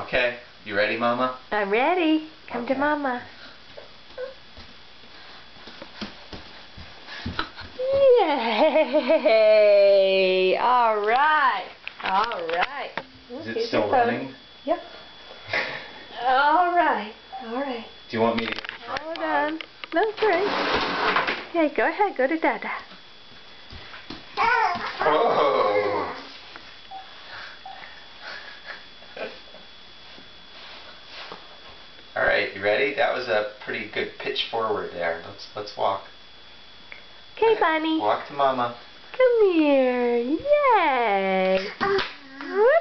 Okay. You ready, Mama? I'm ready. Come Okay. to Mama. Yay! All right. All right. Is it still running? Yep. All right. All right. Do you want me to get the tripod? Hold on. That's right. Okay, go ahead. Go to Dada. Oh! All right, you ready? That was a pretty good pitch forward there. Let's walk. Okay, Bunny. Walk to Mama. Come here. Yay. Whoop.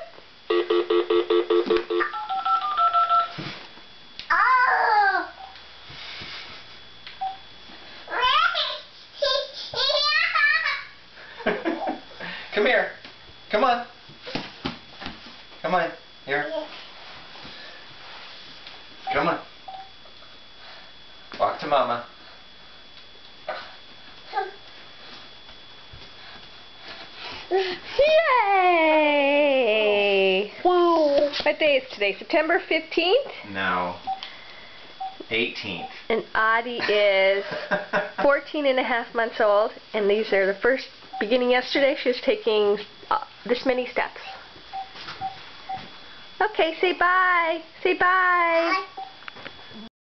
Come here. Come on. Come on. Here. Come on. Walk to Mama. Yay! Whoa. What day is today? September 15th? No. 18th. And Audie is 14 and a half months old, and these are the first, beginning yesterday, she was taking this many steps. Okay, say bye. Say bye. Bye.